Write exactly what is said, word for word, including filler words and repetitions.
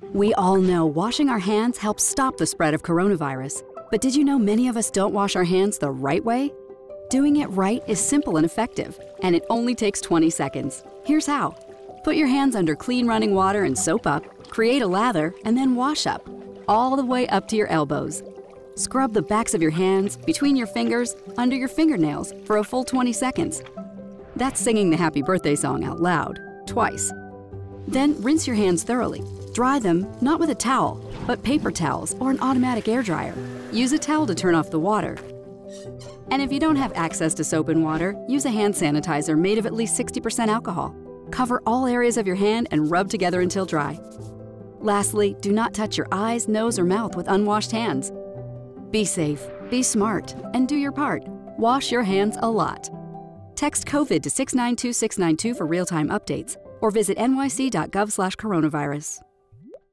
We all know washing our hands helps stop the spread of coronavirus. But did you know many of us don't wash our hands the right way? Doing it right is simple and effective, and it only takes twenty seconds. Here's how. Put your hands under clean running water and soap up, create a lather, and then wash up, all the way up to your elbows. Scrub the backs of your hands, between your fingers, under your fingernails for a full twenty seconds. That's singing the happy birthday song out loud, twice. Then rinse your hands thoroughly. Dry them, not with a towel, but paper towels or an automatic air dryer. Use a towel to turn off the water. And if you don't have access to soap and water, use a hand sanitizer made of at least sixty percent alcohol. Cover all areas of your hand and rub together until dry. Lastly, do not touch your eyes, nose, or mouth with unwashed hands. Be safe, be smart, and do your part. Wash your hands a lot. Text COVID to six nine two six nine two for real-time updates, or visit N Y C dot gov slash coronavirus.